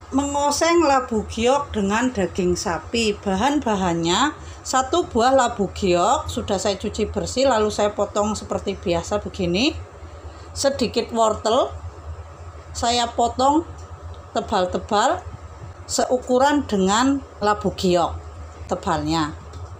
Mengoseng labu giok dengan daging sapi. Bahan-bahannya 1 buah labu giok sudah saya cuci bersih, lalu saya potong seperti biasa begini. Sedikit wortel saya potong tebal-tebal seukuran dengan labu giok tebalnya.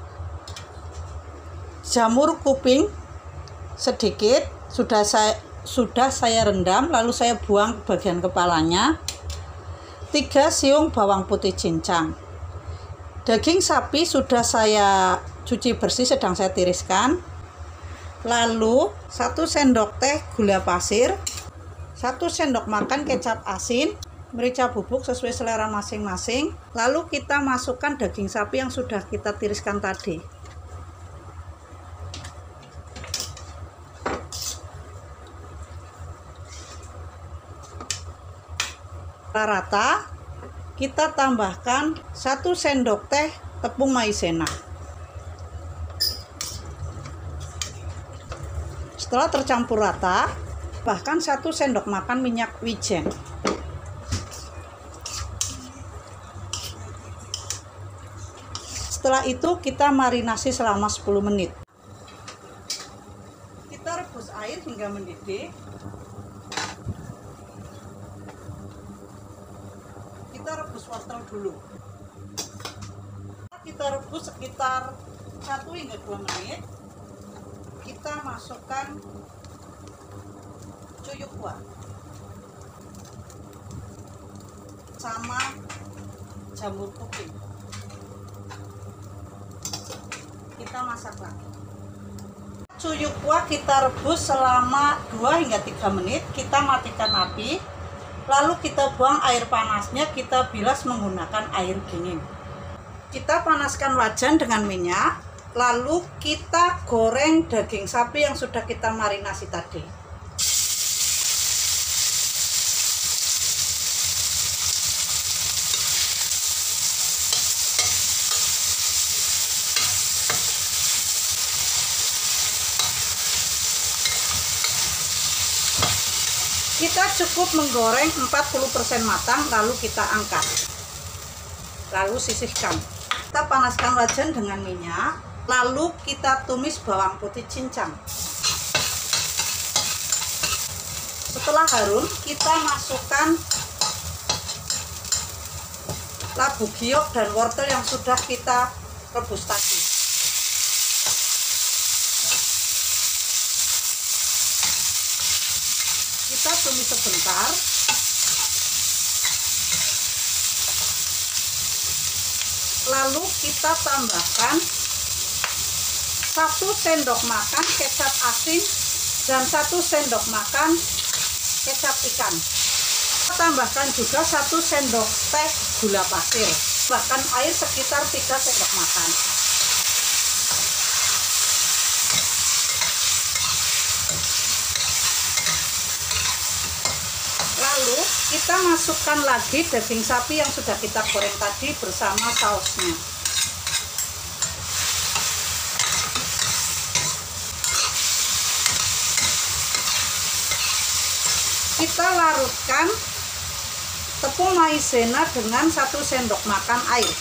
Jamur kuping sedikit sudah saya rendam, lalu saya buang bagian kepalanya. 3 siung bawang putih cincang. Daging sapi sudah saya cuci bersih, sedang saya tiriskan. Lalu 1 sendok teh gula pasir, 1 sendok makan kecap asin, merica bubuk sesuai selera masing-masing. Lalu kita masukkan daging sapi yang sudah kita tiriskan tadi. Rata, kita tambahkan 1 sendok teh tepung maizena. Setelah tercampur rata, bahkan 1 sendok makan minyak wijen. Setelah itu kita marinasi selama 10 menit. Kita rebus air hingga mendidih. Kita rebus wortel dulu. Kita rebus sekitar 1 hingga 2 menit. Kita masukkan cuyuk kuah sama jamur kuping. Kita masak lagi. Cuyuk kuah kita rebus selama 2 hingga 3 menit. Kita matikan api. Lalu kita buang air panasnya, kita bilas menggunakan air dingin. Kita panaskan wajan dengan minyak, lalu kita goreng daging sapi yang sudah kita marinasi tadi. Kita cukup menggoreng 40% matang, lalu kita angkat. Lalu sisihkan. Kita panaskan wajan dengan minyak, lalu kita tumis bawang putih cincang. Setelah harum, kita masukkan labu giok dan wortel yang sudah kita rebus tadi. Kita tumis sebentar. Lalu kita tambahkan 1 sendok makan kecap asin dan 1 sendok makan kecap ikan. Kita tambahkan juga 1 sendok teh gula pasir. Bahkan air sekitar 3 sendok makan. Lalu kita masukkan lagi daging sapi yang sudah kita goreng tadi bersama sausnya. Kita larutkan tepung maizena dengan 1 sendok makan air.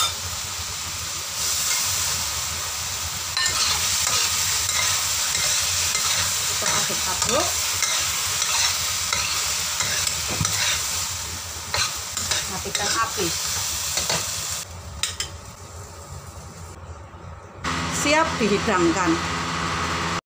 Kita aduk-aduk. Matikan api. Siap dihidangkan.